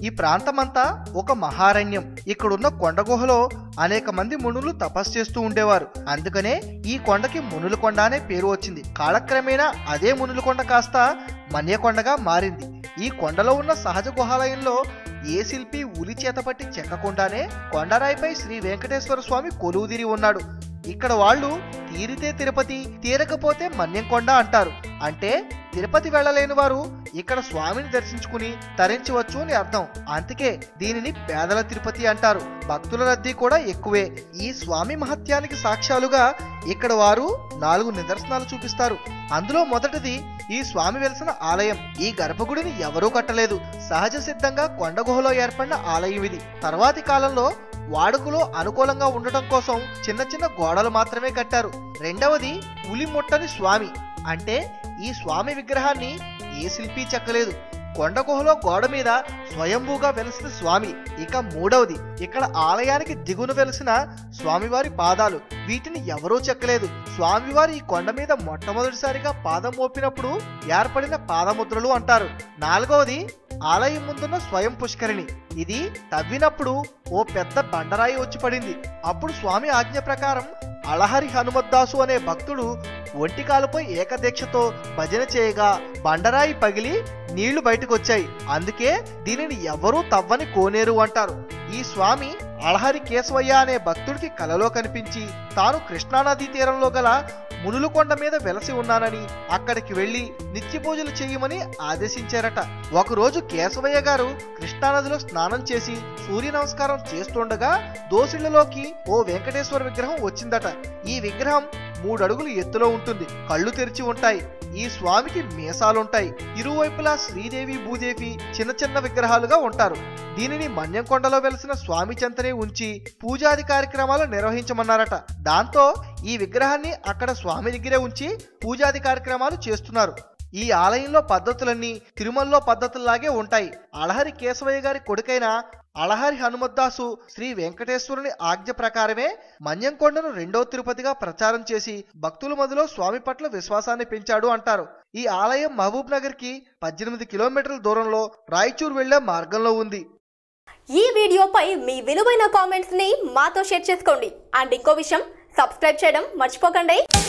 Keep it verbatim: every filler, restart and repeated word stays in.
ఈ ప్రాంతమంతా ఒక మహారణ్యం. ఇక్కడున్న కొండ గుహలో అనేక మంది మునులు తపస్సు చేస్తూ ఉండేవారు. అందుకనే ఈ కొండకి మునుల కొండ అనే పేరు వచ్చింది. కాలక్రమేణా అదే మునుల కొండ కాస్త మన్యకొండగా మారింది. ఈ కొండలో ఉన్న సహజ గుహాలయంలో ఏ శిల్పి ఉలి చేతపట్టి చెక్కకుండానే కొండరాయిపై శ్రీ వెంకటేశ్వర స్వామి కొలువుదిరి ఉన్నాడు. ఇక్కడ వాళ్ళు తీరితే తిరుపతి, తీరకపోతే మన్యంకొండ అంటారు. అంటే తిరుపతి వెళ్ళలేని వారు ఇక్కడ స్వామిని దర్శించుకుని తరించవచ్చు అని అర్థం. అందుకే దీనిని పేదల తిరుపతి అంటారు. భక్తుల రద్దీ కూడా ఎక్కువే. ఈ స్వామి మహత్యానికి సాక్ష్యాలుగా ఇక్కడ వారు నాలుగు నిదర్శనాలు చూపిస్తారు. అందులో మొదటిది ఈ స్వామి వెలిసిన ఆలయం. ఈ గర్భగుడిని ఎవరూ కట్టలేదు. సహజ సిద్ధంగా కొండ గుహలో ఏర్పడిన ఆలయం ఇది. తర్వాతి కాలంలో వాడుకలో అనుకూలంగా ఉండటం కోసం చిన్న చిన్న గోడలు మాత్రమే కట్టారు. రెండవది పులి ముట్టని స్వామి. అంటే ఈ స్వామి విగ్రహాన్ని ఏ శిల్పి చెక్కలేదు. కొండ గుహలో గోడ మీద స్వయంభూగా వెలిసిన స్వామి. ఇక మూడవది ఇక్కడ ఆలయానికి దిగున వెలిసిన స్వామివారి పాదాలు. వీటిని ఎవరూ చెక్కలేదు. స్వామివారి ఈ కొండ మీద మొట్టమొదటిసారిగా పాదం మోపినప్పుడు ఏర్పడిన పాదముద్రలు అంటారు. నాలుగవది ఆలయం ముందున్న స్వయం పుష్కరిణి. ఇది తవ్వినప్పుడు ఓ పెద్ద బండరాయి వచ్చి పడింది. అప్పుడు స్వామి ఆజ్ఞ ప్రకారం అళహరి హనుమద్దాసు అనే భక్తుడు ఒంటికాలపై ఏకదీక్షతో భజన చేయగా బండరాయి పగిలి నీళ్లు బయటకు వచ్చాయి. అందుకే దీనిని ఎవరూ తవ్వని కోనేరు అంటారు. ఈ స్వామి అళహరి కేశవయ్య అనే భక్తుడికి కలలో కనిపించి తాను కృష్ణానదీ తీరంలో గల మునుల కొండ మీద వెలసి ఉన్నానని అక్కడికి వెళ్లి నిత్య పూజలు చేయమని ఆదేశించారట. ఒకరోజు కేశవయ్య గారు కృష్ణానదిలో స్నానం చేసి సూర్య నమస్కారం చేస్తుండగా దోసిళ్లలోకి ఓ వెంకటేశ్వర విగ్రహం వచ్చిందట. ఈ విగ్రహం మూడు అడుగులు ఎత్తులో ఉంటుంది. కళ్ళు తెరిచి ఉంటాయి. ఈ స్వామికి మీసాలుంటాయి. ఇరువైపులా శ్రీదేవి భూదేవి చిన్న చిన్న విగ్రహాలుగా ఉంటారు. దీనిని మన్యంకొండలో వెలిసిన స్వామి చెంతనే ఉంచి పూజాది కార్యక్రమాలు నిర్వహించమన్నారట. దాంతో ఈ విగ్రహాన్ని అక్కడ స్వామి దగ్గరే ఉంచి పూజాది కార్యక్రమాలు చేస్తున్నారు. ఈ ఆలయంలో పద్ధతులన్నీ తిరుమలలో పద్ధతుల్లాగే ఉంటాయి. అళహరి కేశవయ్య గారి కొడుకైన అళహరి హనుమద్దాసు శ్రీ వెంకటేశ్వరుని ఆజ్ఞ ప్రకారమే మన్యంకొండను రెండో తిరుపతిగా ప్రచారం చేసి భక్తుల మధ్యలో స్వామి పట్ల విశ్వాసాన్ని పెంచాడు అంటారు. ఈ ఆలయం మహబూబ్ నగర్ కి పద్దెనిమిది కిలోమీటర్ల దూరంలో రాయచూర్ వెళ్లే మార్గంలో ఉంది. ఈ వీడియోపై మీ విలువైన కామెంట్స్ ని మాతో షేర్ చేసుకోండి. అండ్ ఇంకో విషయం, సబ్స్క్రైబ్ చేయడం మర్చిపోకండి.